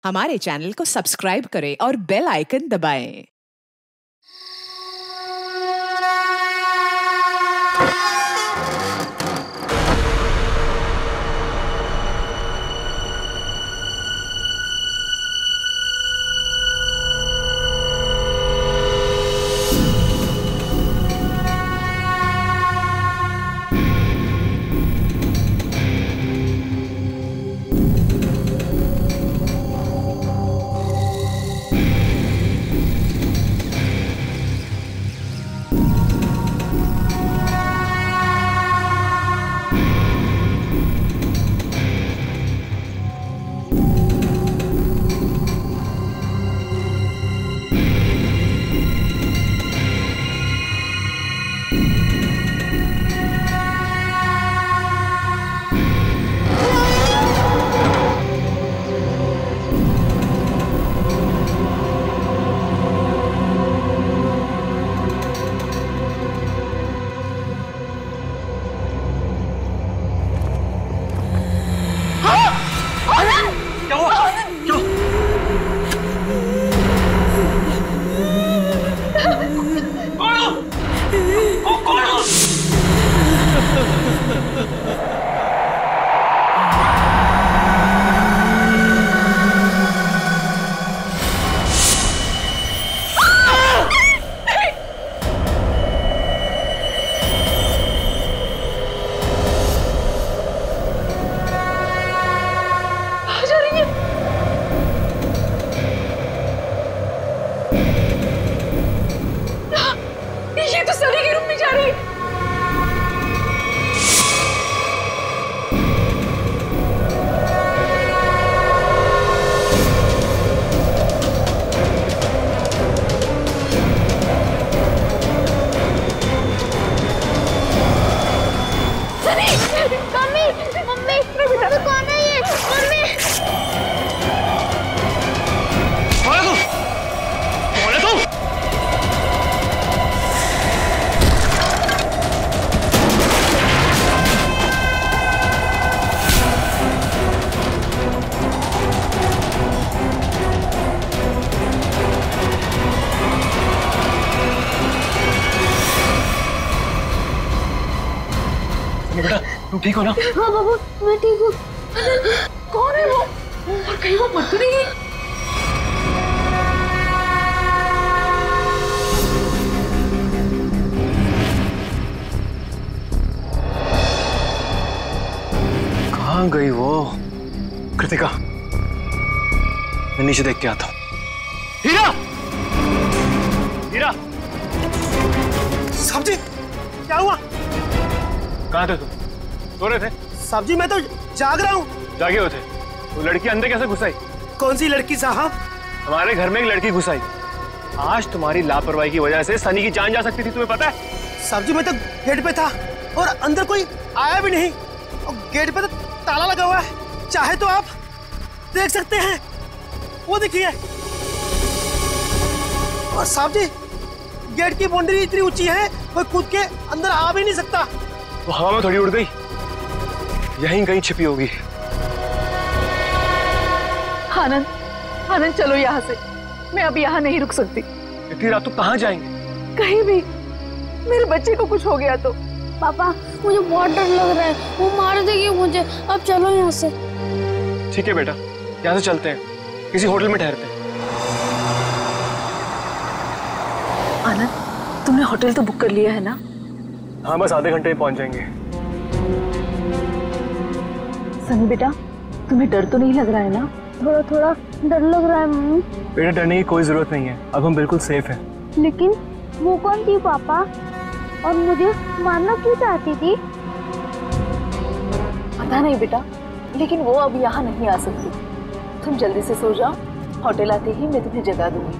हमारे चैनल को सब्सक्राइब करें और बेल आइकन दबाएं। बेटा तुम ठीक हो ना? हाँ बाबू मैं ठीक हूँ। कौन है वो? और कहीं वो मर तो नहीं गई? कहाँ गई वो? कृतिका, मैं नीचे देख के आता हूँ। हीरा! हीरा! साहब जी, क्या हुआ? कहाँ थे तुम? सो रहे थे? साहब जी मैं तो जाग रहा हूँ। जागे हो थे? वो लड़की अंदर कैसे घुस आई? कौन सी लड़की साहब? हमारे घर में एक लड़की घुस आई। आज तुम्हारी लापरवाही की वजह से सनी की जान जा सकती थी, तुम्हें पता है? साहब जी मैं तो गेट पे था और अंदर कोई आया भी नहीं और गेट पे तो ताला लगा हुआ है। चाहे तो आप देख सकते हैं, वो देखिए। और साहब जी गेट की बाउंड्री इतनी ऊंची है कोई कूद के अंदर आ भी नहीं सकता। वो हवा में थोड़ी उड़ गई, यहीं कहीं छिपी होगी। आनंद, आनंद चलो यहाँ से। मैं अब यहाँ नहीं रुक सकती। इतनी रात तो कहाँ जाएंगे? कहीं भी। मेरे बच्चे को कुछ हो गया तो। पापा मुझे बहुत डर लग रहा है, वो मार देगी मुझे। अब चलो यहाँ से। ठीक है बेटा, यहाँ से चलते हैं, किसी होटल में ठहरते हैं। आनंद, तुमने होटल तो बुक कर लिया है ना? हाँ बस आधे घंटे में पहुंच जाएंगे। सनी बेटा, तुम्हें डर तो नहीं लग रहा है ना? थोड़ा थोड़ा डर लग रहा है मम्मी। बेटा डरने की कोई जरूरत नहीं है, अब हम बिल्कुल सेफ हैं। लेकिन वो कौन थी पापा, और मुझे मारना क्यों चाहती थी? पता नहीं बेटा, लेकिन वो अब यहाँ नहीं आ सकती। तुम जल्दी से सो जाओ, होटल आते ही मैं तुम्हें जगा दूंगी।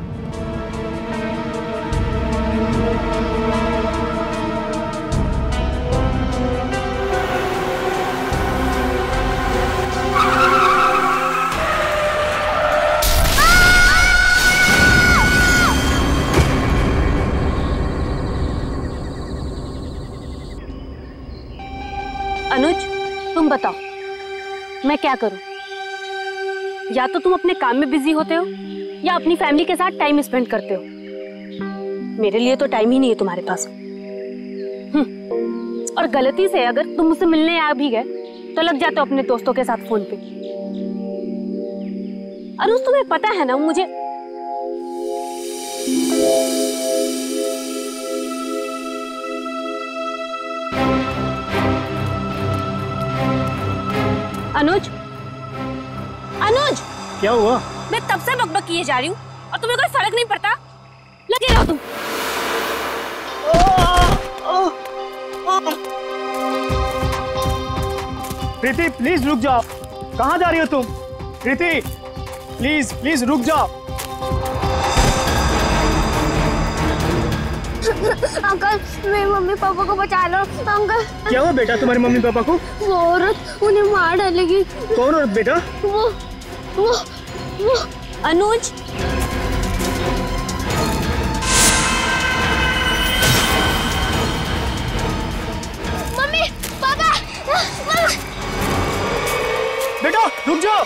अनुज तुम बताओ मैं क्या करूं? या तो तुम अपने काम में बिजी होते हो या अपनी फैमिली के साथ टाइम स्पेंड करते हो। मेरे लिए तो टाइम ही नहीं है तुम्हारे पास। और गलती से अगर तुम मुझसे मिलने आ भी गए तो लग जाते हो अपने दोस्तों के साथ फोन पे। अनुज तुम्हें पता है ना, मुझे अनुज, अनुज क्या हुआ? मैं तब से बकबक किए जा रही हूँ और तुम्हें कोई फर्क नहीं पड़ता। लगे रहो तुम। प्रीति प्लीज रुक जाओ। कहाँ जा रही हो तुम? प्रीति प्लीज प्लीज रुक जाओ। अंकल मेरे मम्मी पापा को बचा लो। अंकल क्या हुआ बेटा तुम्हारे मम्मी पापा को? वो औरत उन्हें मार डालेगी। कौन औरत बेटा? वो अनुज, मम्मी पापा बेटा रुक जाओ।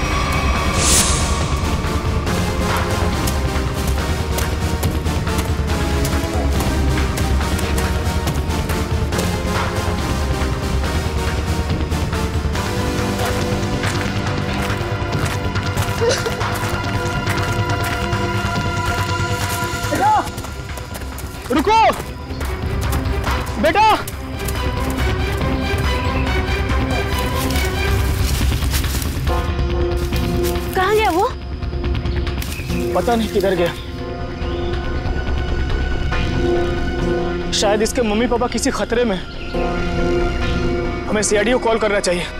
रुको बेटा। कहाँ गया वो? पता नहीं किधर गया। शायद इसके मम्मी पापा किसी खतरे में। हमें सीआईडी को कॉल करना चाहिए।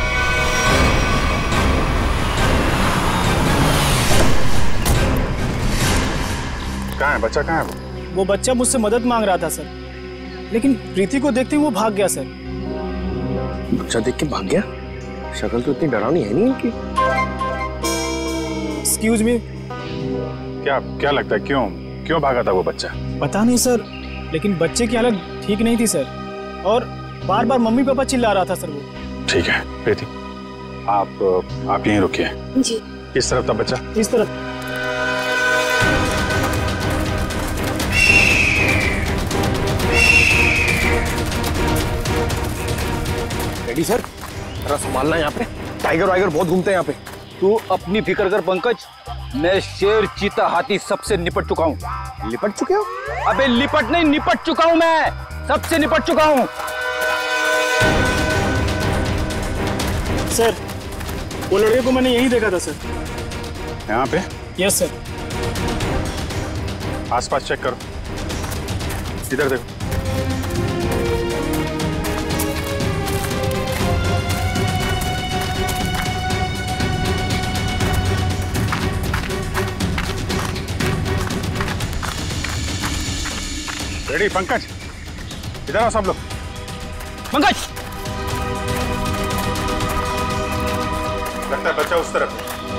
कहाँ है बच्चा? कहाँ है वो बच्चा मुझसे मदद मांग रहा था सर, लेकिन प्रीति को देखते ही वो भाग गया सर। बच्चा देख के भाग गया? शक्ल तो इतनी डरावनी है नहीं उनकी। Excuse me. क्या क्या लगता है क्यों भागा था वो बच्चा? पता नहीं सर, लेकिन बच्चे की हालत ठीक नहीं थी सर, और बार बार मम्मी पापा चिल्ला रहा था सर वो। ठीक है प्रीति, आप यहीं रुकिए। जी। किस तरफ था बच्चा? इस तरफ। रेडी सर, जरा संभालना यहाँ पे। टाइगर वाइगर बहुत घूमते हैं यहाँ पे। तू अपनी फिक्र कर पंकज, मैं शेर चीता हाथी सबसे निपट चुका हूँ। लिपट चुके हो? अबे लिपट नहीं, निपट चुका हूँ मैं, सबसे निपट चुका हूँ। सर वो लड़के को मैंने यहीं देखा था सर। यहाँ पे? Yes sir. आसपास चेक करो, इधर देखो। रेडी पंकज, इधर आओ सब लोग। पंकज, लगता है बच्चा उस तरफ।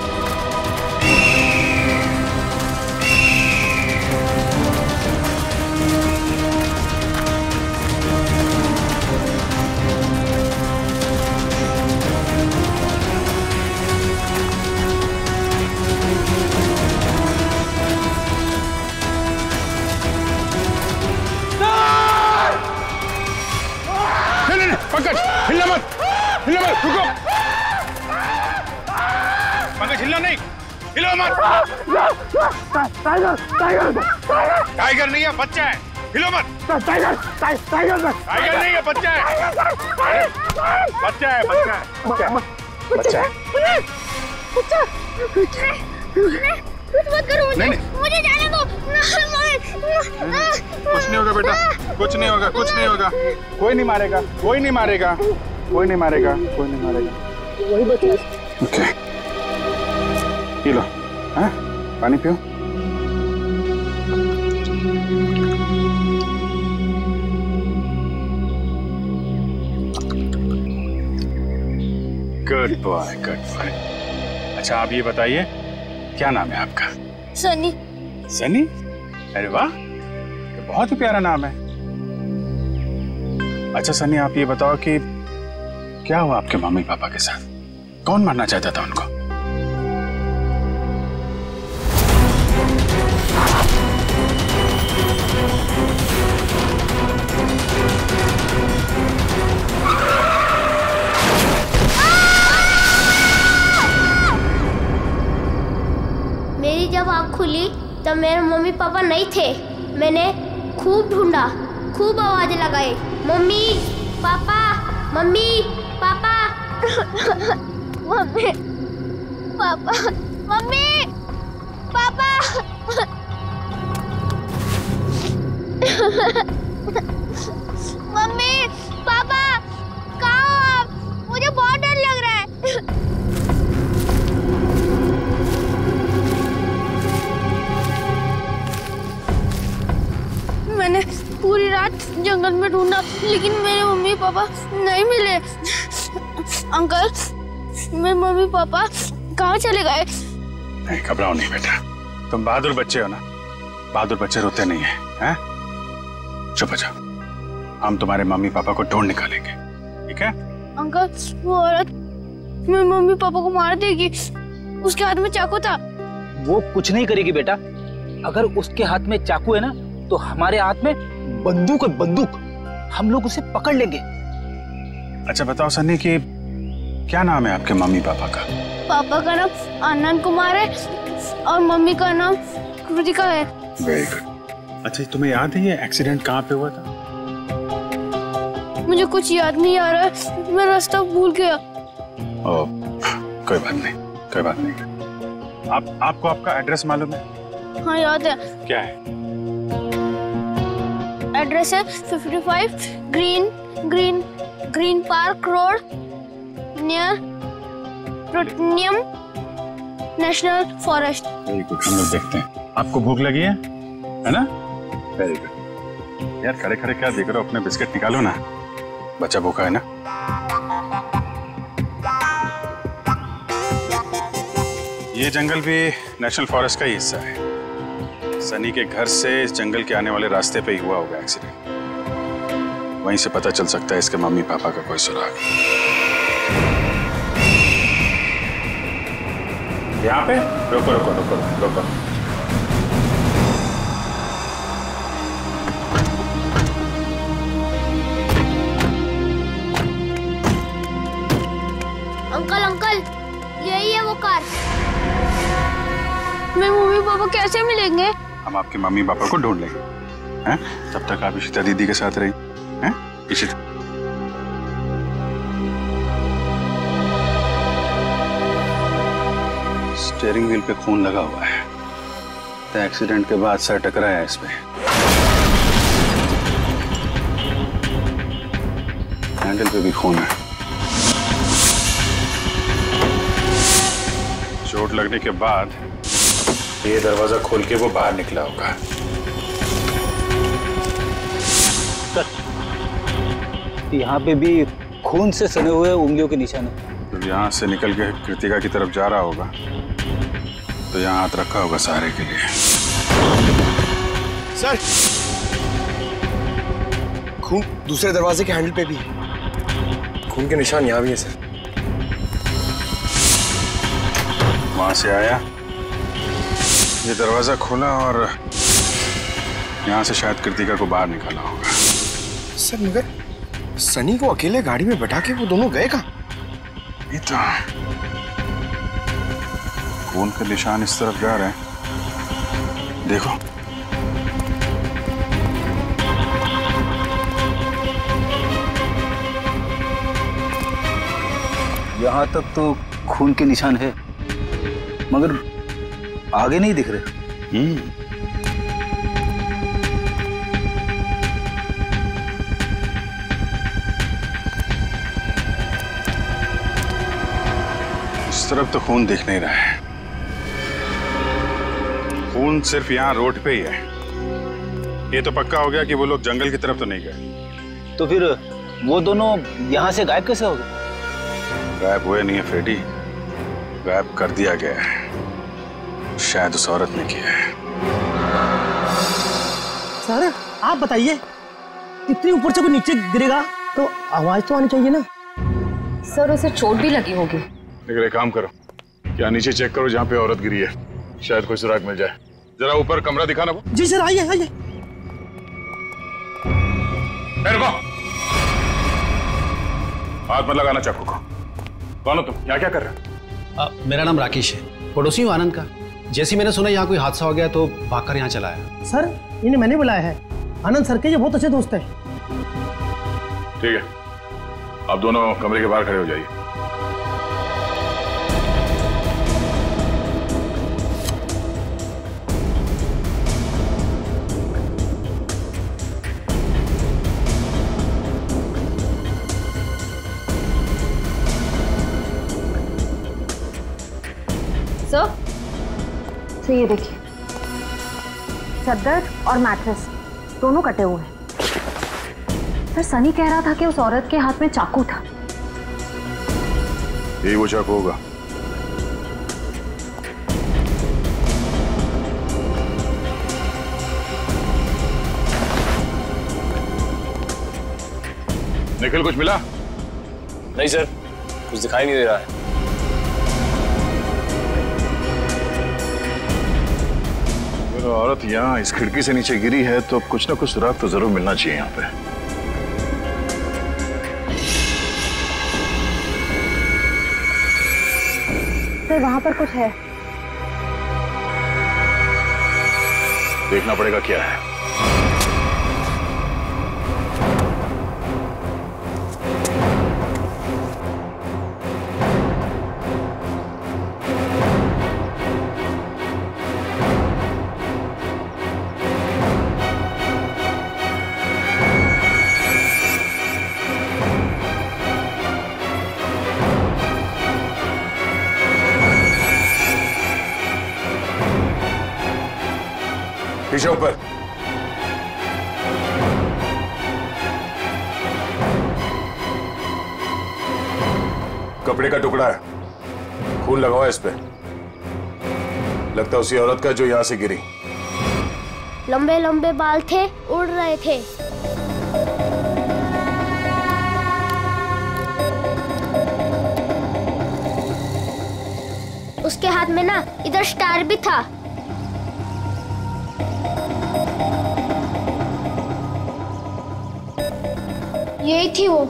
पंकज हिलना मत, रुको। पंकज हिलना नहीं, हिलो मत। टाइगर नहीं है, बच्चा है, हिलो मत। टाइगर नहीं है, बच्चा है। बच्चा है। कुछ मत करो मुझे। नहीं। मुझे जाने दो। कुछ नहीं होगा बेटा, कुछ नहीं होगा। कोई नहीं मारेगा। वही बता। ओके, पी लो। हाँ? पानी पियो। Good boy. अच्छा आप ये बताइए, क्या नाम है आपका? सनी। सनी? अरे वाह, ये बहुत ही प्यारा नाम है। अच्छा सनी, आप ये बताओ कि क्या हुआ आपके मम्मी पापा के साथ? कौन मारना चाहता था उनको? खुली तब मेरे मम्मी पापा नहीं थे। मैंने खूब ढूंढा, खूब आवाजें लगाई, mummy papa, mummy papa, mummy papa, mummy papa. Mummy papa कहाँ हो आप? मुझे बहुत डर लग रहा है। मैंने पूरी रात जंगल में ढूंढा लेकिन मेरे मम्मी पापा नहीं मिले। अंकल, मेरे मम्मी पापा कहाँ चले गए? नहीं, घबराओ नहीं बेटा, तुम बहादुर बच्चे हो ना, बहादुर बच्चे रोते नहीं है, हैं? चुप हो जाओ, हम तुम्हारे मम्मी पापा को ढूंढ निकालेंगे, ठीक है? अंकल, वो औरत मेरे मम्मी पापा को मार देगी। उसके हाथ में चाकू था। वो कुछ नहीं करेगी बेटा। अगर उसके हाथ में चाकू है ना तो हमारे हाथ में बंदूक है, बंदूक। हम लोग उसे पकड़ लेंगे। अच्छा बताओ सन्नी कि क्या नाम है आपके मम्मी पापा का? पापा का नाम आनंद कुमार है और मम्मी का नाम कृतिका है। Very good. अच्छा तुम्हें याद है ये एक्सीडेंट कहाँ पे हुआ था? मुझे कुछ याद नहीं आ रहा है, मैं रास्ता भूल गया। ओह, कोई बात नहीं, कोई बात नहीं। आपको आपका एड्रेस मालूम है? हाँ याद है। क्या है? एड्रेस है 55 green park road near plutonium national forest. Very good, हम लोग देखते हैं। आपको भूख लगी है ना? Very good. यार खड़े खड़े क्या देख रहे हो, अपने बिस्किट निकालो ना, बच्चा भूखा है ना। ये जंगल भी नेशनल फॉरेस्ट का ही हिस्सा है। सनी के घर से इस जंगल के आने वाले रास्ते पे ही हुआ होगा एक्सीडेंट। वहीं से पता चल सकता है इसके मम्मी पापा का कोई सुराग। यहाँ पे रुको रुको रुको रुको। अंकल अंकल, यही है वो कार। मेरे मम्मी पापा कैसे मिलेंगे? हम आपके मम्मी पापा को ढूंढ लेंगे, हैं? तब तक आप इशिता दीदी के साथ रही, हैं? इशिता। स्टीयरिंग व्हील पे खून लगा हुआ है, तो एक्सीडेंट के बाद सर टकराया है इस पे। हैंडल पे भी खून है। चोट लगने के बाद ये दरवाजा खोल के वो बाहर निकला होगा। यहाँ पे भी खून से सने हुए उंगलियों के निशान है। जब यहाँ से निकल के कृतिका की तरफ जा रहा होगा तो यहाँ हाथ रखा होगा सहारे के लिए। सर, खून दूसरे दरवाजे के हैंडल पे भी, खून के निशान यहाँ भी है सर। वहां से आया, ये दरवाजा खोला और यहाँ से शायद कृतिका को बाहर निकाला होगा। सर मगर सनी को अकेले गाड़ी में बैठा के वो दोनों गए कहाँ? ये तो खून के निशान इस तरफ जा रहे हैं, देखो। यहाँ तक तो खून के निशान है मगर आगे नहीं दिख रहे। इस तरफ तो खून दिख नहीं रहा है। खून सिर्फ यहाँ रोड पे ही है। ये तो पक्का हो गया कि वो लोग जंगल की तरफ तो नहीं गए। तो फिर वो दोनों यहाँ से गायब कैसे हो गए? गायब हुए नहीं है फ्रेडी, गायब कर दिया गया है। शायद उस औरत ने किया है। सर आप बताइए, इतने ऊपर से कोई नीचे गिरेगा तो आवाज तो आनी चाहिए ना। सर उसे चोट भी लगी होगी। लेकिन एक काम करो, क्या नीचे चेक करो जहाँ पे औरत गिरी है, शायद कोई सुराग मिल जाए। जरा ऊपर कमरा दिखाना वो। जी सर, आइए आइए। रुको, हाथ मत लगाना चाकू को। कौन हो तुम? यहाँ क्या कर रहे हो? मेरा नाम राकेश है, पड़ोसी हूँ आनंद का। जैसे मैंने सुना यहाँ कोई हादसा हो गया तो भागकर यहाँ चला आया। सर इन्हें मैंने बुलाया है, आनंद सर के ये बहुत अच्छे दोस्त हैं। ठीक है, आप दोनों कमरे के बाहर खड़े हो जाइए। तो ये देखिए, चादर और मैट्रेस दोनों कटे हुए हैं। सर सनी कह रहा था कि उस औरत के हाथ में चाकू था। यही वो चाकू होगा। निखिल कुछ मिला? नहीं सर, कुछ दिखाई नहीं दे रहा है। औरत यहाँ इस खिड़की से नीचे गिरी है तो कुछ ना कुछ सुराग तो जरूर मिलना चाहिए यहाँ पे। तो वहां पर कुछ है, देखना पड़ेगा क्या है। पीछे ऊपर। कपड़े का टुकड़ा है, खून लगा हुआ है इस पे। लगता है उसी औरत का जो यहां से गिरी। लंबे लंबे बाल थे, उड़ रहे थे। उसके हाथ में ना इधर स्टार भी था। यही थी वो।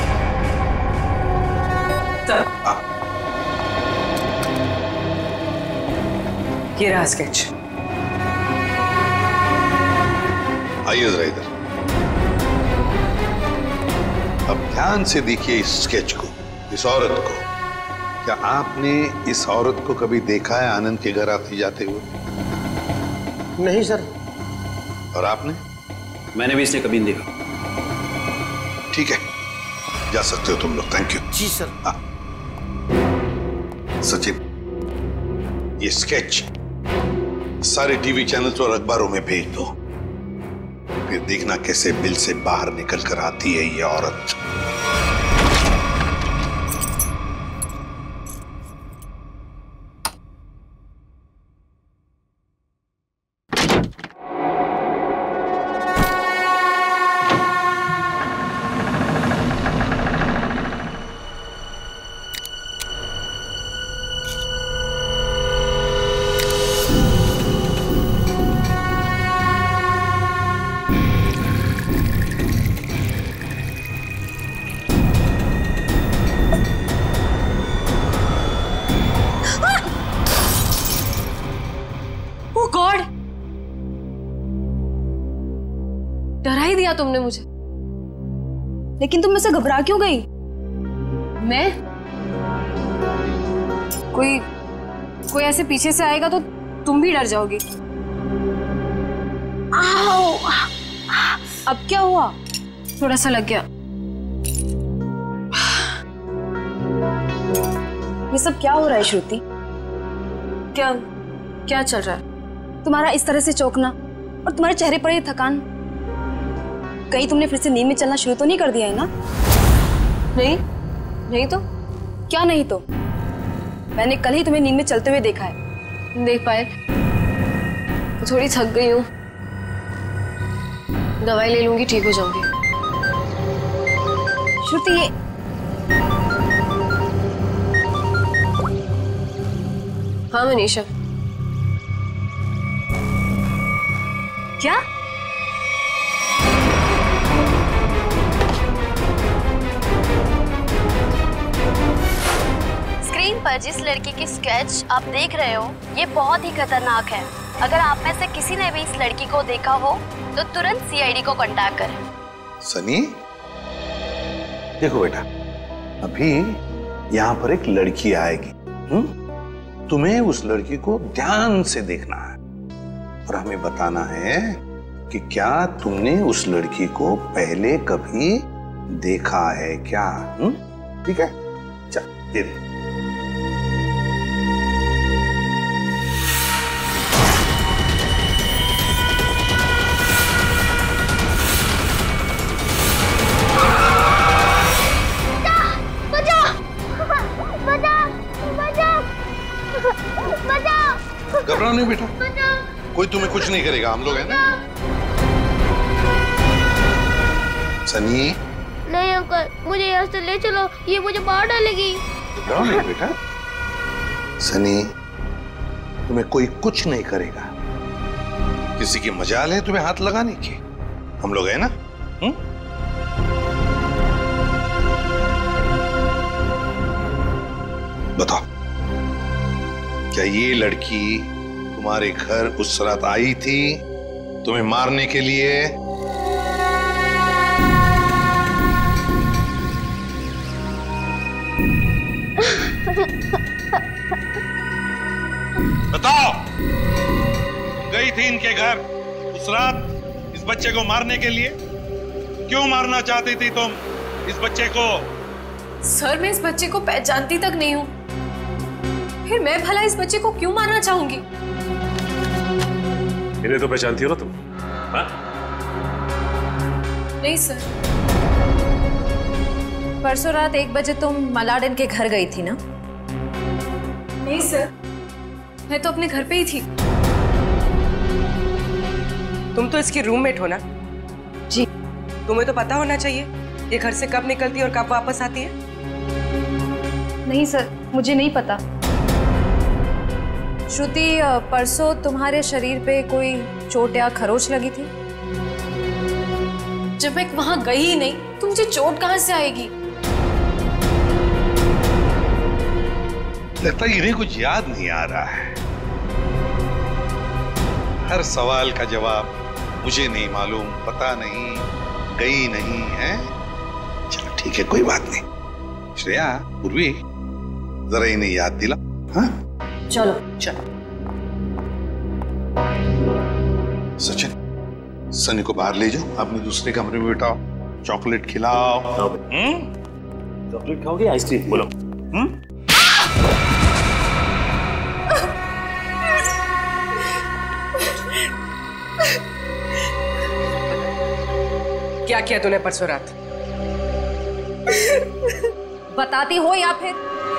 ये रहा स्केच। आइए जरा इधर। अब ध्यान से देखिए इस स्केच को, इस औरत को। क्या आपने इस औरत को कभी देखा है आनंद के घर आते जाते हुए? नहीं सर। और आपने? मैंने भी इसे कभी नहीं देखा। ठीक है, जा सकते हो तुम लोग। Thank you. जी सर। सचिन, ये स्केच सारे टीवी चैनल्स और अखबारों में भेज दो, फिर देखना कैसे बिल से बाहर निकल कर आती है ये औरत। डरा ही दिया तुमने मुझे। लेकिन तुम मुझसे घबरा क्यों गई? मैं? कोई ऐसे पीछे से आएगा तो तुम भी डर जाओगी। आओ! अब क्या हुआ? थोड़ा सा लग गया। ये सब क्या हो रहा है श्रुति? क्या चल रहा है? तुम्हारा इस तरह से चौंकना और तुम्हारे चेहरे पर ये थकान, कहीं तुमने फिर से नींद में चलना शुरू तो नहीं कर दिया है ना? नहीं तो क्या नहीं तो? मैंने कल ही तुम्हें नींद में चलते हुए देखा है। देख पाए तो थोड़ी थक गई हूँ, दवाई ले लूंगी, ठीक हो जाऊंगी। श्रुति, ये हाँ मनीषा। क्या? स्क्रीन पर जिस लड़की की स्केच आप देख रहे हो ये बहुत ही खतरनाक है। अगर आप में से किसी ने भी इस लड़की को देखा हो तो तुरंत सीआईडी को कांटेक्ट करें। सनी, देखो बेटा, अभी यहाँ पर एक लड़की आएगी। तुम्हें उस लड़की को ध्यान से देखना है और हमें बताना है कि क्या तुमने उस लड़की को पहले कभी देखा है क्या? ठीक है, चल दे दे। घबराओ नहीं बेटा, कोई तुम्हें कुछ नहीं करेगा, हम लोग हैं ना। सनी, नहीं अंकल, मुझे यहाँ से ले चलो, ये मुझे मार डालेगी। घबराओ नहीं बेटा। सनी, तुम्हें कोई कुछ नहीं करेगा। किसी की मजाल है तुम्हें हाथ लगाने की, हम लोग हैं ना। बताओ, क्या ये लड़की तुम्हारे घर उस रात आई थी तुम्हें मारने के लिए? बताओ, गई थी इनके घर उस रात इस बच्चे को मारने के लिए? क्यों मारना चाहती थी तुम इस बच्चे को? सर, मैं इस बच्चे को पहचानती तक नहीं हूँ, फिर मैं भला इस बच्चे को क्यों मारना चाहूंगी? इन्हें तो पहचानती हो ना तुम? हाँ? नहीं सर। परसों रात 1 बजे तुम मलाडन के घर गई थी ना? नहीं सर, मैं तो अपने घर पे ही थी। तुम तो इसकी रूममेट हो ना? जी। तुम्हें तो पता होना चाहिए ये घर से कब निकलती है और कब वापस आती है। नहीं सर, मुझे नहीं पता। श्रुति, परसों तुम्हारे शरीर पे कोई चोट या खरोच लगी थी? जब मैं वहां गई ही नहीं तो मुझे चोट कहां से आएगी? लगता है इन्हें कुछ याद नहीं आ रहा है। हर सवाल का जवाब मुझे नहीं मालूम, पता नहीं, गई नहीं है। चलो ठीक है, कोई बात नहीं। श्रेया, पूर्वी, जरा इन्हें याद दिला। हाँ, चलो चलो। सचिन, सनी को बाहर ले जाओ, अपने दूसरे कमरे में बिठाओ, चॉकलेट खिलाओ। चॉकलेट खाओगे आइसक्रीम? बोलो। क्या किया तूने परसों रात? बताती हो या फिर?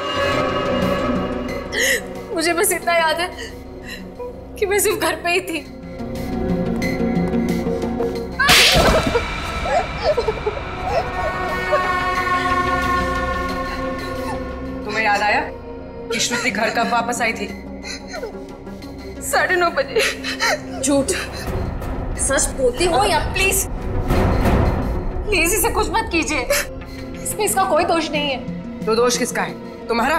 मुझे बस इतना याद है कि मैं सिर्फ घर पे ही थी। तुम्हें याद आया कि श्रुति घर कब वापस आई थी? 9:30 बजे। झूठ। सच बोलती हो या? प्लीज प्लीज इसे कुछ मत कीजिए, इसमें इसका कोई दोष नहीं है। तो दोष किसका है? तुम्हारा?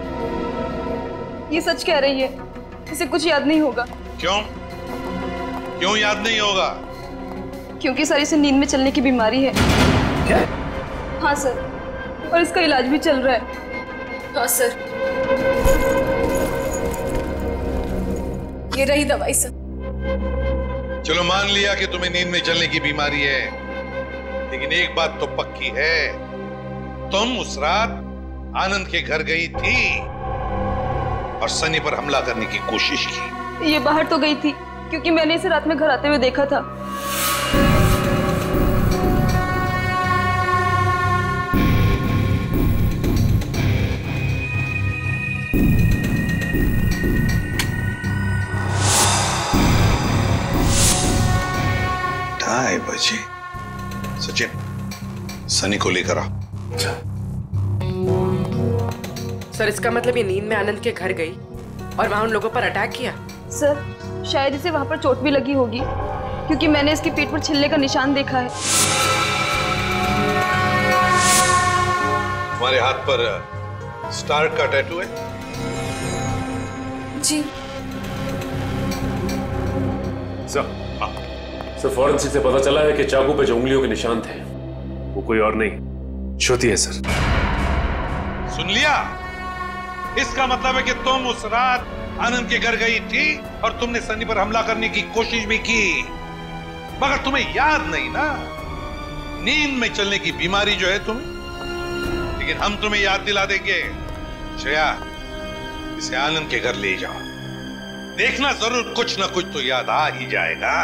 ये सच कह रही है, इसे कुछ याद नहीं होगा। क्यों? क्यों याद नहीं होगा? क्योंकि सर इसे नींद में चलने की बीमारी है। क्या? हाँ सर, और इसका इलाज भी चल रहा है। हाँ सर, ये रही दवाई सर। चलो मान लिया कि तुम्हें नींद में चलने की बीमारी है, लेकिन एक बात तो पक्की है, तुम उस रात आनंद के घर गई थी और सनी पर हमला करने की कोशिश की। ये बाहर तो गई थी क्योंकि मैंने इसे रात में घर आते हुए देखा था। ढाई बजे। सचिन, सनी को लेकर आओ। सर, इसका मतलब ये नींद में आनंद के घर गई और वहां उन लोगों पर अटैक किया? सर, शायद इसे वहां पर चोट भी लगी होगी क्योंकि मैंने इसके पीठ पर छिलने का निशान देखा है। तुम्हारे हाथ पर स्टार का टैटू है? जी सर फॉरेंसिक से पता चला है कि चाकू पे जो उंगलियों के निशान थे वो कोई और नहीं श्रुति है सर। सुन लिया? इसका मतलब है कि तुम उस रात आनंद के घर गई थी और तुमने सनी पर हमला करने की कोशिश भी की, मगर तुम्हें याद नहीं ना, नींद में चलने की बीमारी जो है तुम्हें। लेकिन हम तुम्हें याद दिला देंगे। श्रेया, इसे आनंद के घर ले जाओ, देखना जरूर कुछ ना कुछ तो याद आ ही जाएगा।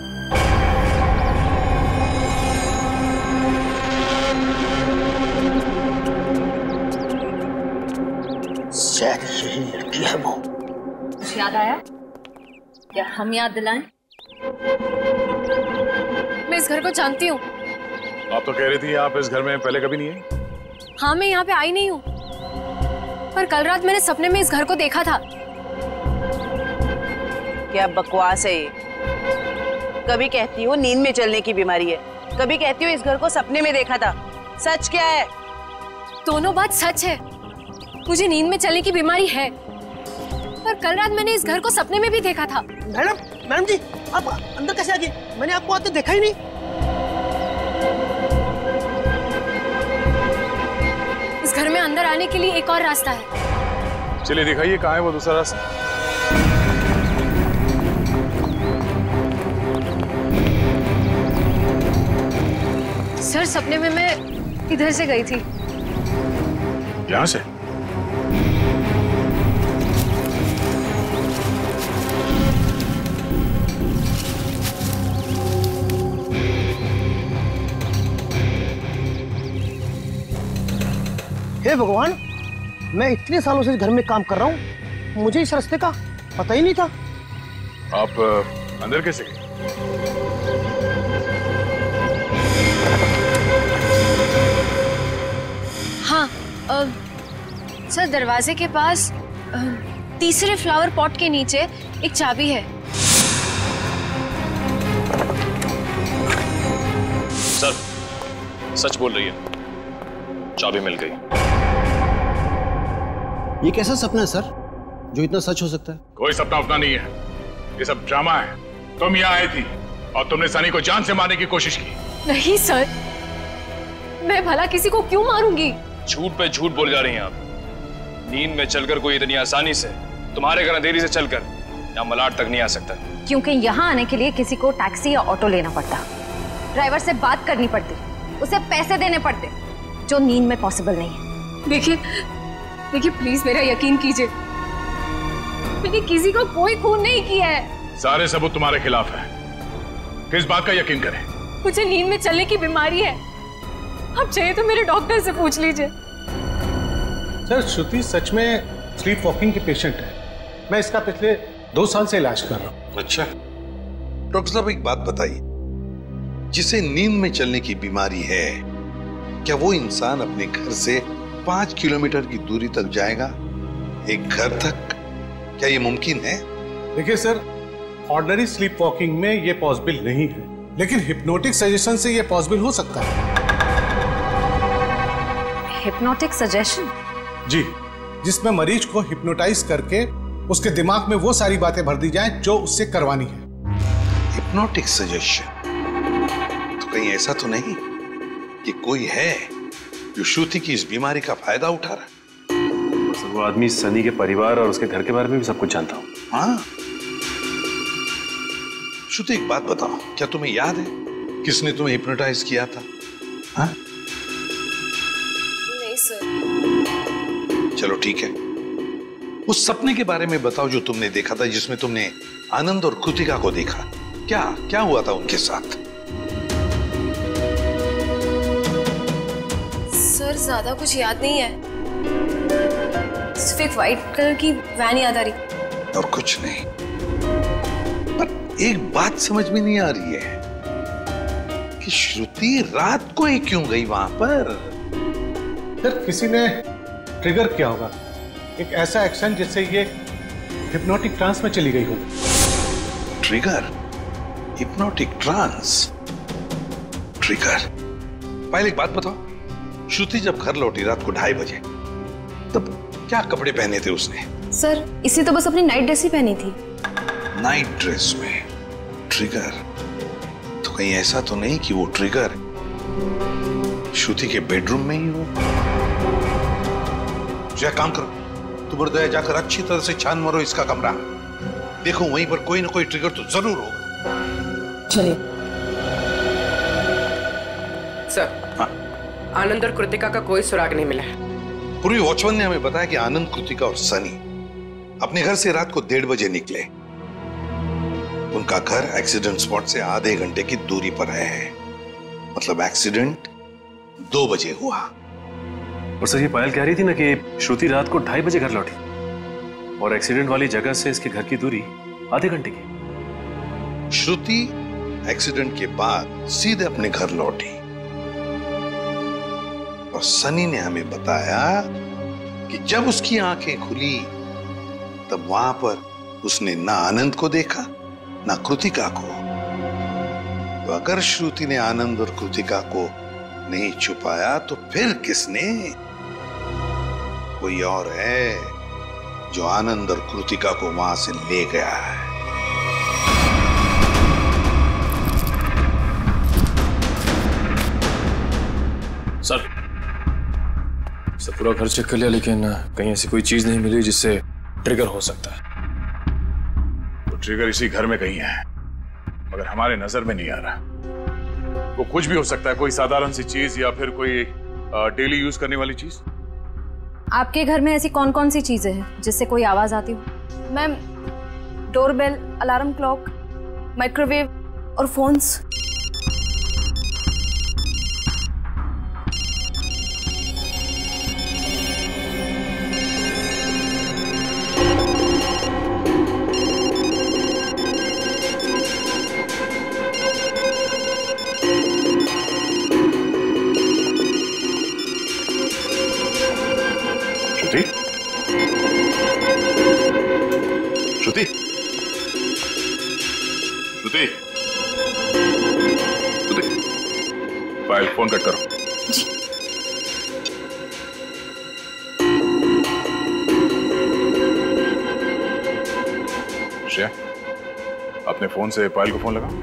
शायद यही लड़की है वो। कुछ याद आया? क्या हम याद दिलाएं? मैं इस घर को जानती हूँ। आप तो कह रही थी आप इस घर में पहले कभी नहीं आई। हाँ, मैं यहाँ पे आई नहीं हूँ, पर कल रात मैंने सपने में इस घर को देखा था। क्या बकवास है ये? कभी कहती हो नींद में चलने की बीमारी है, कभी कहती हो इस घर को सपने में देखा था। सच क्या है? दोनों बात सच है। मुझे नींद में चलने की बीमारी है, पर कल रात मैंने इस घर को सपने में भी देखा था। मैडम जी, आप अंदर कैसे आ गए? मैंने आपको आते देखा ही नहीं। इस घर में अंदर आने के लिए एक और रास्ता है। चलिए दिखाइए कहाँ है वो दूसरा रास्ता। सर, सपने में मैं इधर से गई थी। यहाँ से? हे भगवान, मैं इतने सालों से इस घर में काम कर रहा हूँ, मुझे इस रास्ते का पता ही नहीं था। आप अंदर कैसे गए? हाँ, सर दरवाजे के पास तीसरे फ्लावर पॉट के नीचे एक चाबी है। सर, सच बोल रही है, चाबी मिल गई। ये कैसा सपना है सर, जो इतना सच हो सकता है? कोई सपना अपना नहीं है, ये सब ड्रामा है। तुम यहाँ आई थी और तुमने सनी को जान से मारने की कोशिश की। नहीं सर, मैं भला किसी को क्यों मारूंगी? झूठ पे झूठ बोल जा रही हैं आप। नींद में चलकर कोई इतनी आसानी से तुम्हारे घर अंधेरी से चलकर यहाँ मलाड तक नहीं आ सकता। क्योंकि यहाँ आने के लिए किसी को टैक्सी या ऑटो लेना पड़ता, ड्राइवर से बात करनी पड़ती, उसे पैसे देने पड़ते, जो नींद में पॉसिबल नहीं है। देखिए प्लीज मेरा यकीन कीजिए, मैंने किसी को कोई खून नहीं किया है। सारे सबूत तुम्हारे खिलाफ है, किस बात का यकीन करें? मुझे नींद में चलने की बीमारी है, आप चाहिए तो मेरे डॉक्टर से पूछ लीजिए। सर, श्रुति सच में स्लीप वॉकिंग की पेशेंट है। मैं इसका पिछले 2 साल से इलाज कर रहा हूँ। अच्छा डॉक्टर साहब, एक बात बताइए, जिसे नींद में चलने की बीमारी है, क्या वो इंसान अपने घर से 5 किलोमीटर की दूरी तक जाएगा, एक घर तक? क्या ये मुमकिन है? देखिए सर, ऑर्डिनरी स्लीप वॉकिंग में ये पॉसिबल नहीं है, लेकिन हिप्नोटिक सजेशन से ये पॉसिबल हो सकता है। Hypnotic suggestion? जी, जिसमें मरीज को हिप्नोटाइज करके उसके दिमाग में वो सारी बातें भर दी जाएं जो उससे करवानी है। Hypnotic suggestion? तो कहीं ऐसा तो नहीं कि कोई है जो श्रुति की इस बीमारी का फायदा उठा रहा है? सर, वो आदमी सनी के परिवार और उसके घर के बारे में भी सब कुछ जानता हूँ। हाँ, श्रुति एक बात बताओ, क्या तुम्हें याद है किसने तुम्हें हिप्नोटाइज किया था? हाँ? नहीं सर। चलो ठीक है, उस सपने के बारे में बताओ जो तुमने देखा था, जिसमें तुमने आनंद और कृतिका को देखा। क्या क्या हुआ था उनके साथ? सर ज्यादा कुछ याद नहीं है, सिर्फ एक व्हाइट कलर की वैन याद आ रही। और कुछ नहीं। पर एक बात समझ में नहीं आ रही है कि श्रुति रात को ही क्यों गई वहां पर? सर, किसी ने ट्रिगर किया होगा, एक ऐसा एक्शन जिससे ये हिप्नोटिक ट्रांस में चली गई हो। ट्रिगर? Hypnotic trance? ट्रिगर? पहले एक बात बताओ, श्रुति जब घर लौटी रात को 2:30 बजे, तब क्या कपड़े पहने थे उसने? सर इसे तो बस अपनी नाइट ड्रेस ही पहनी थी। नाइट ड्रेस में ट्रिगर? तो कहीं ऐसा तो नहीं कि वो ट्रिगर श्रुति के बेडरूम में ही हो? जो काम करो, तुम दया जाकर अच्छी तरह से छान मारो इसका कमरा। देखो वहीं पर कोई ना कोई ट्रिगर तो जरूर होगा। चलिए। सर, आनंद और कृतिका का कोई सुराग नहीं मिला है। पूर्वी वॉचमैन ने हमें बताया कि आनंद, कृतिका और सनी अपने घर से रात को 1:30 बजे निकले। उनका घर एक्सीडेंट स्पॉट से आधे घंटे की दूरी पर है। मतलब एक्सीडेंट 2 बजे हुआ। और सर ये पायल कह रही थी ना कि श्रुति रात को 2:30 बजे घर लौटी और एक्सीडेंट वाली जगह से इसके घर की दूरी आधे घंटे की। श्रुति एक्सीडेंट के बाद सीधे अपने घर लौटी और सनी ने हमें बताया कि जब उसकी आंखें खुली तब वहां पर उसने ना आनंद को देखा ना कृतिका को। तो अगर श्रुति ने आनंद और कृतिका को नहीं छुपाया तो फिर किसने? कोई और है जो आनंद और कृतिका को वहां से ले गया है। सर पूरा घर चेक कर लिया लेकिन कहीं ऐसी कोई चीज नहीं मिली जिससे ट्रिगर हो सकता है। तो ट्रिगर इसी घर में कहीं है मगर हमारे नजर में नहीं आ रहा। वो कुछ भी हो सकता है, कोई साधारण सी चीज या फिर कोई डेली यूज करने वाली चीज। आपके घर में ऐसी कौन कौन सी चीजें हैं जिससे कोई आवाज आती हो? Ma'am, doorbell, alarm clock, microwave और phones. Shruti, Shruti, Shruti, Payal phone cut करो। जी। श्रेया, अपने फोन से पायल को फोन लगा।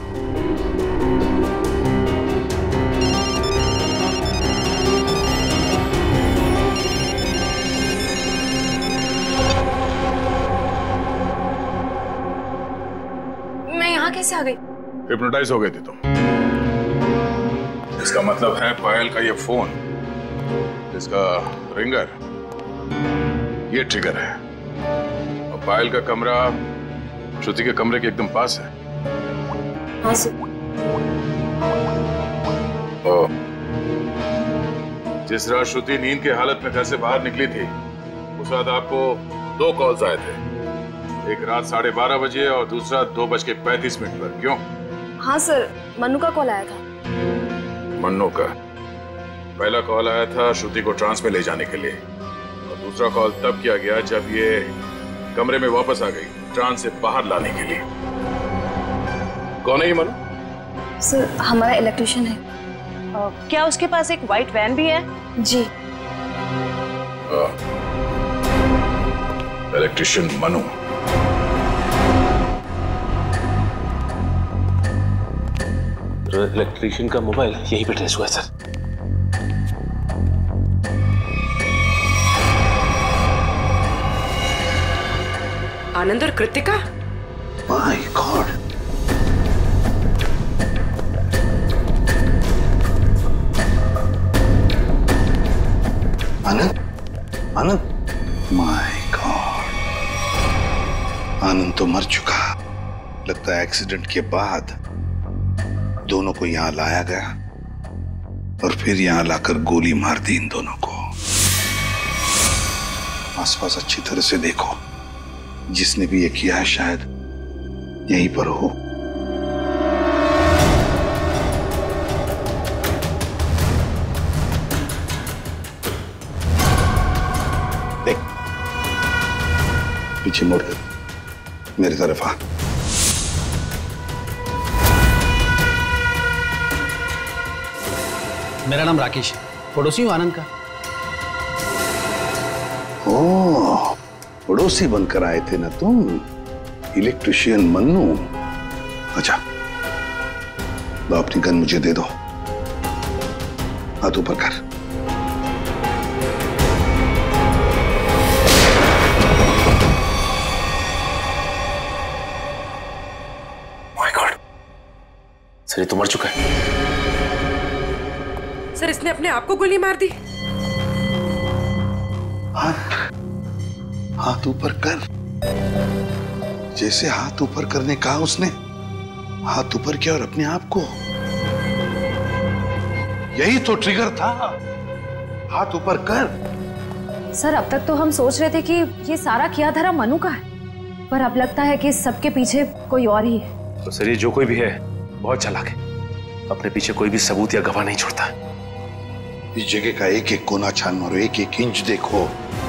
कैसे आ गई? हिप्नोटाइज हो गए थे तुम। इसका मतलब है पायल का ये फोन, इसका रिंगर, ये ट्रिगर है। और पायल का कमरा श्रुति के कमरे के एकदम पास है। हाँ सर। जिस रात श्रुति नींद की हालत में घर से बाहर निकली थी उस रात आपको 2 कॉल्स आए थे, एक रात 12:30 बजे और दूसरा 2:35 पर। क्यों? हाँ सर, मन्नू का कॉल आया था। मन्नू का? पहला कॉल आया था श्रुति को ट्रांस में ले जाने के लिए और दूसरा कॉल तब किया गया जब ये कमरे में वापस आ गई ट्रांस से बाहर लाने के लिए। कौन है ये मन्नू? सर हमारा इलेक्ट्रिशियन है। क्या उसके पास एक व्हाइट वैन भी है? जी। इलेक्ट्रिशियन मनु। इलेक्ट्रिशियन का मोबाइल यहीं पे ट्रेस हुआ है सर। आनंद और Kritika? My god. Anand, Anand, my god, Anand तो मर चुका। लगता है एक्सीडेंट के बाद दोनों को यहां लाया गया और फिर यहां लाकर गोली मार दी इन दोनों को। आसपास अच्छी तरह से देखो, जिसने भी ये किया है शायद यहीं पर हो। देख, पीछे मुड़ मेरी तरफ आ। मेरा नाम राकेश है, पड़ोसी हूँ आनंद का। ओह, पड़ोसी बनकर आए थे ना तुम, इलेक्ट्रिशियन मन्नू। अच्छा, लो अपनी गन मुझे दे दो, हाथ ऊपर कर। माय गॉड, सर ये तो मर चुका है। सर इसने अपने आप को गोली मार दी। हाथ ऊपर कर। जैसे हाथ ऊपर करने कहा उसने, हाथ ऊपर किया और अपने आप को। यही तो ट्रिगर था, हाथ ऊपर कर। सर अब तक तो हम सोच रहे थे कि ये सारा किया धरा मनु का है, पर अब लगता है कि सबके पीछे कोई और ही है। तो सर ये जो कोई भी है बहुत चालाक है, अपने पीछे कोई भी सबूत या गवाह नहीं छोड़ता। इस जगह का एक एक कोना छान मारो, एक एक इंच देखो।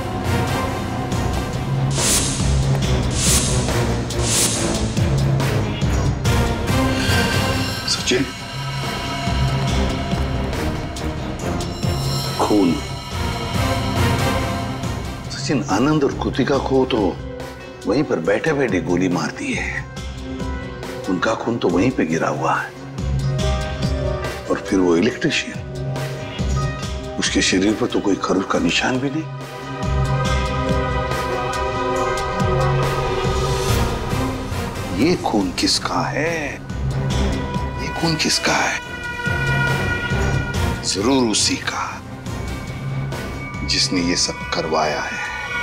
सचिन, खून। सचिन, आनंद और कृतिका को तो वहीं पर बैठे बैठे गोली मार दी है। उनका खून तो वहीं पे गिरा हुआ है। और फिर वो इलेक्ट्रिशियन, उसके शरीर पर तो कोई खरोच का निशान भी नहीं। ये खून किसका है? ये खून किसका है? जरूर उसी का जिसने ये सब करवाया है।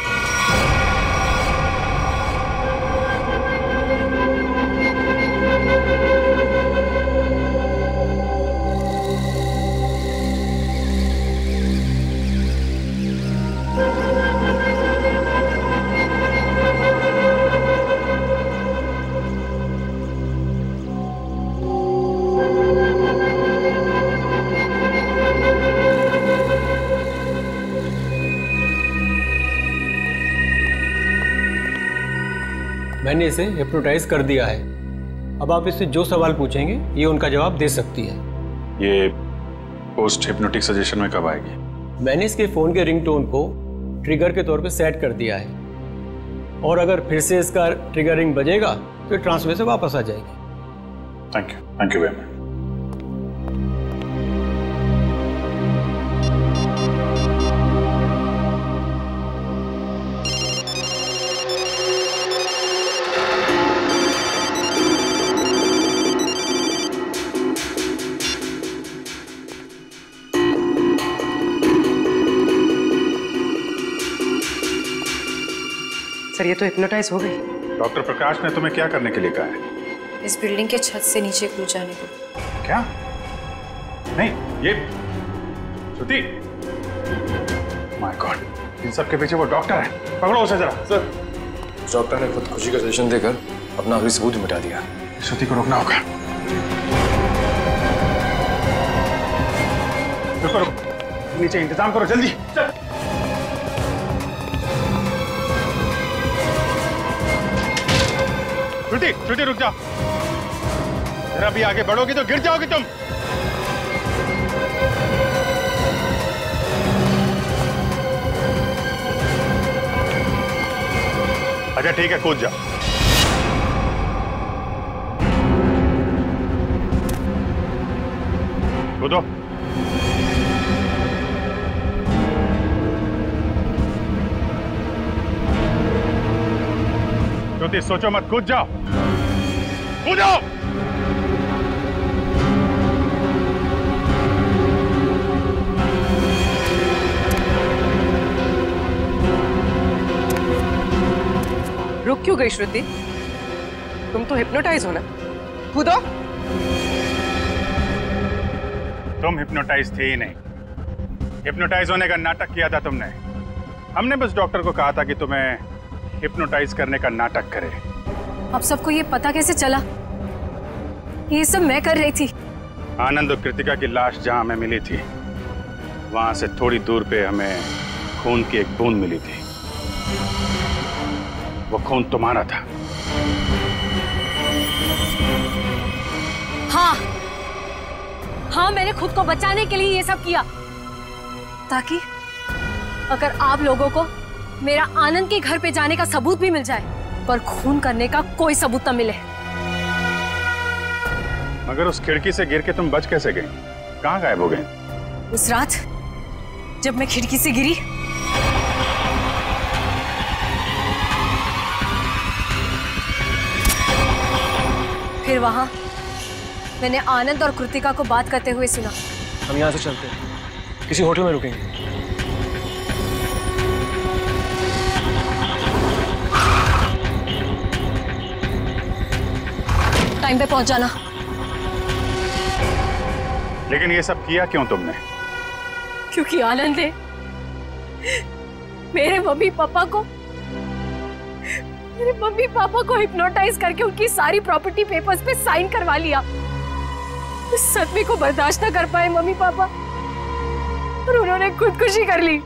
मैंने इसे हिप्नोटाइज कर दिया है। अब आप इससे जो सवाल पूछेंगे ये उनका जवाब दे सकती है। ये पोस्ट हिप्नोटिक सजेशन में कब आएगी? मैंने इसके फ़ोन के रिंगटोन को ट्रिगर के तौर पे सेट कर दिया है, और अगर फिर से इसका ट्रिगरिंग बजेगा तो ट्रांसफर से वापस आ जाएगी। Thank you very much. Sir ये तो हिप्नोटाइज हो गई। डॉक्टर प्रकाश ने तुम्हें क्या करने के लिए कहा है? इस बिल्डिंग के छत से नीचे कूद जाने को। क्या? नहीं, ये श्रुति, माय गॉड, इन सब के पीछे वो डॉक्टर है। पकड़ो उसे जरा। सर, डॉक्टर ने खुदकुशी का सजेशन देकर अपना आखिरी सबूत मिटा दिया। श्रुति को रोकना होगा। रुको रुको, नीचे इंतजाम करो जल्दी। चल। श्रुति, श्रुति रुक जाओ, जरा भी आगे बढ़ोगी तो गिर जाओगी तुम। अच्छा ठीक है, कूद जाओ। कूदो। श्रुति सोचो मत, कूद जाओ, कूदो। रुक क्यों गई श्रुति? तुम तो हिप्नोटाइज हो ना, कूदो। तुम हिप्नोटाइज थे ही नहीं, हिप्नोटाइज होने का नाटक किया था तुमने। हमने बस डॉक्टर को कहा था कि तुम्हें हिप्नोटाइज करने का नाटक करे। अब सबको ये पता कैसे चला? ये सब मैं कर रही थी। आनंद और कृतिका की लाश जहां हमें मिली थी, वहां से थोड़ी दूर पे हमें खून की एक बूंद मिली थी। वो खून तुम्हारा था। हाँ हाँ, मैंने खुद को बचाने के लिए ये सब किया, ताकि अगर आप लोगों को मेरा आनंद के घर पे जाने का सबूत भी मिल जाए, पर खून करने का कोई सबूत न मिले। मगर उस खिड़की से गिर के तुम बच कैसे गए? कहाँ गायब हो गए? उस रात जब मैं खिड़की से गिरी, फिर वहां मैंने आनंद और कृतिका को बात करते हुए सुना। हम यहाँ से चलते हैं, किसी होटल में रुकेंगे। टाइम पे पहुंच जाना। लेकिन ये सब किया क्यों तुमने? क्योंकि आनंद ने मेरे मम्मी पापा को हिप्नोटाइज करके उनकी सारी प्रॉपर्टी पेपर्स पे साइन करवा लिया। उस सदमे को बर्दाश्त न कर पाए मम्मी पापा और उन्होंने खुदकुशी कर ली।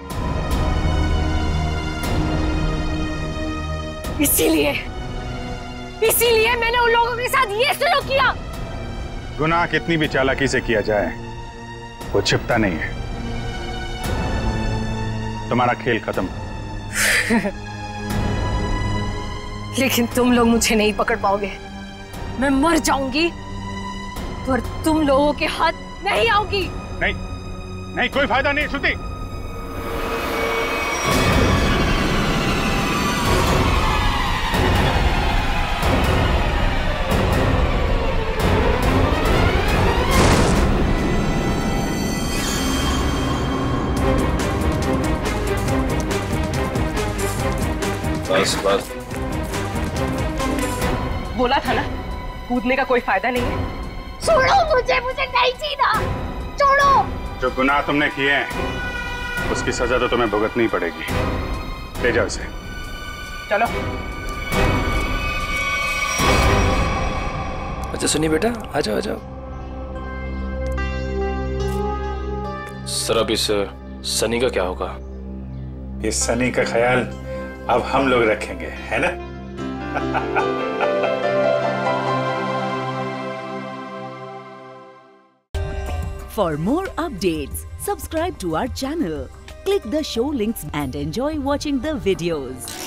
इसीलिए मैंने उन लोगों के साथ ये सलूक किया। गुनाह कितनी भी चालाकी से किया जाए वो छिपता नहीं है। तुम्हारा खेल खत्म। लेकिन तुम लोग मुझे नहीं पकड़ पाओगे। मैं मर जाऊंगी पर तुम लोगों के हाथ नहीं आऊंगी। नहीं, कोई फायदा नहीं श्रुति। बस बोला था ना, कूदने का कोई फायदा नहीं है। छोड़ो मुझे नहीं जीना, छोड़ो। जो गुनाह तुमने किए हैं उसकी सजा तो तुम्हें भुगतनी पड़ेगी। ले जाओ इसे। चलो। अच्छा सुनिए बेटा, आ जाओ आ जाओ। सर अब इस सनी का क्या होगा? इस सनी का ख्याल अब हम लोग रखेंगे, है ना? For more updates, subscribe to our channel, click the show links and enjoy watching the videos.